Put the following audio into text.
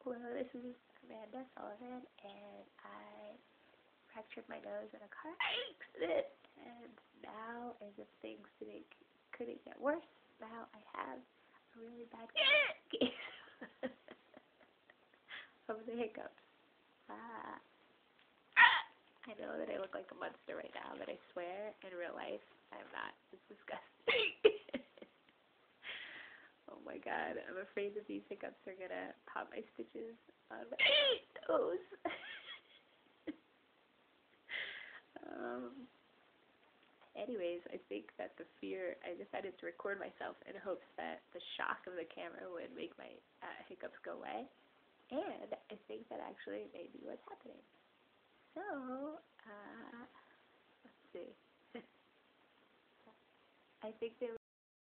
Hello, this is Amanda Sullivan, and I fractured my nose in a car accident, and now, as if things couldn't get worse, now I have a really bad case of the hiccups. I know that I look like a monster right now, but I swear, in real life, I'm not. It's disgusting. Oh my god, I'm afraid that these hiccups are gonna pop my stitches on my nose. Anyways, I think that I decided to record myself in hopes that the shock of the camera would make my hiccups go away. And I think that actually may be what's happening. So, let's see. I think they